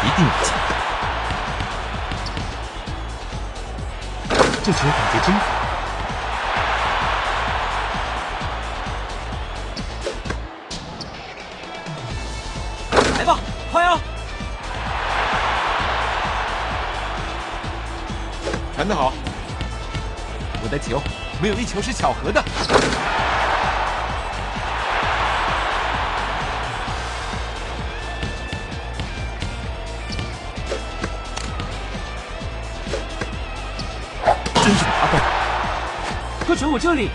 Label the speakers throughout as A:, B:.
A: 定要进。这球感觉真好。
B: 来吧，快啊！
A: 传得好，我的球没有一球是巧合的。真是麻烦！
B: 快传我这里！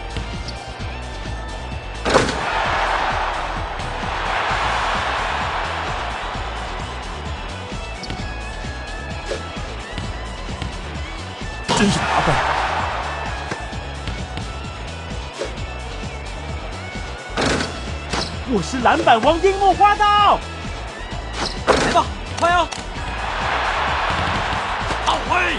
A: 真是麻烦！
B: 我是篮板王樱木花道！来吧，快啊！
A: 好位！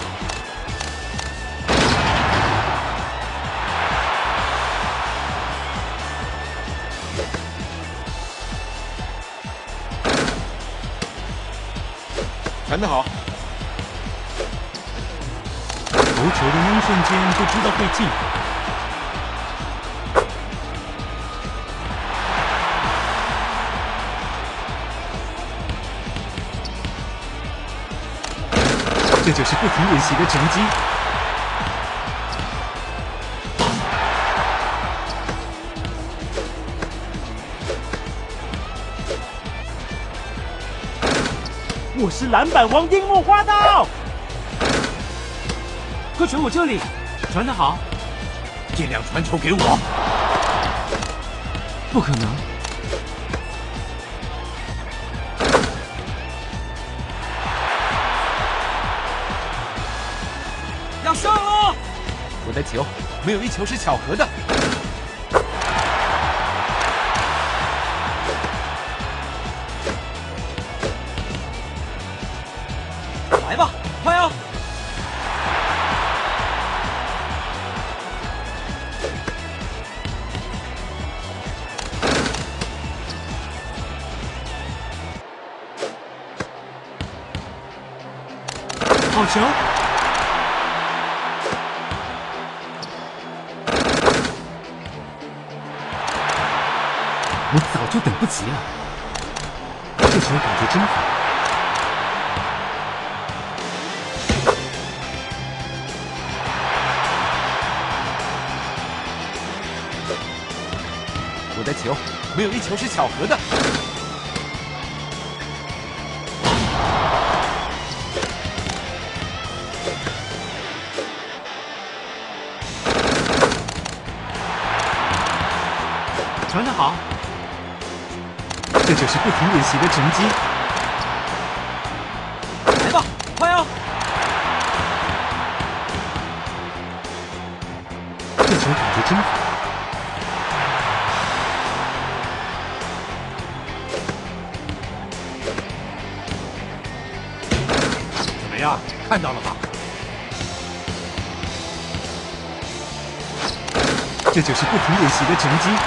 A: 传得好！投球的那一瞬间就知道会进。这就是不停练习的成绩。
B: 我是篮板王樱木花道！快传我这里，传得好！
A: 尽量传球给我。
B: 不可能！要上了！
A: 我的球没有一球是巧合的。
B: 来吧，快啊！好球！
A: 我早就等不及了。这球感觉真好。我的球没有一球是巧合的。
B: 传得好！
A: 这就是不停练习的成绩。
B: 来吧，快啊！
A: 这球感觉真好。怎么样？看到了吧？这就是不停练习的成绩。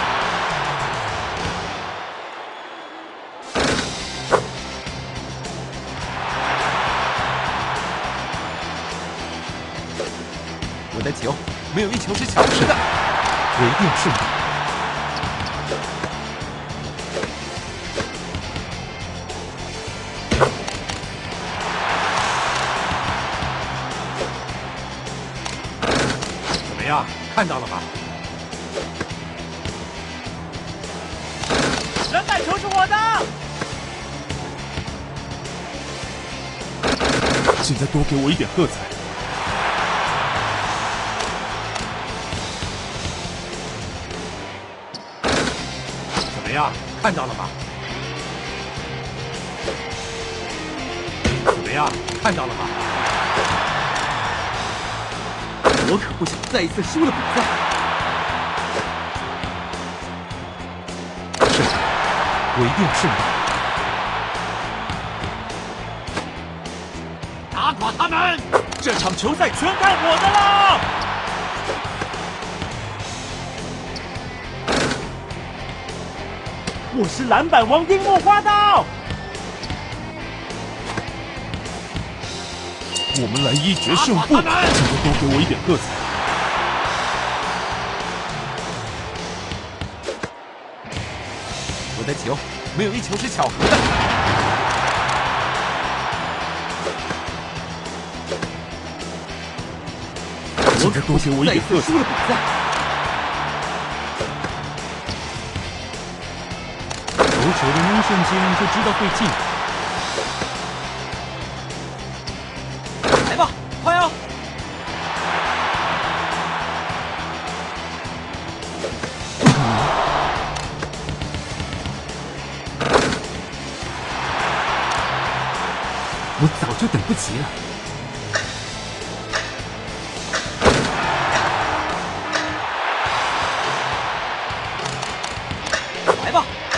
A: 我的球没有一球是巧合的，我一定要胜利。怎么样？看到了吧？
B: 篮板球是我的！
A: 现在多给我一点喝彩！怎么样？看到了吧？怎么样？看到了吧？我可不想再一次输了比赛。是的，我一定要胜利。
B: 打垮他们！这场球赛全看我的了！我是篮板王樱木花道！
C: 我们来一决胜负，请多给我一点乐子。
A: 我的球没有一球是巧合的。
C: 请多给我一点乐子。
A: 输了比赛。
C: 投球的那一瞬间就知道会进。
B: 来吧，快啊！
C: 不可能！
A: 我早就等不及了。
B: 来吧，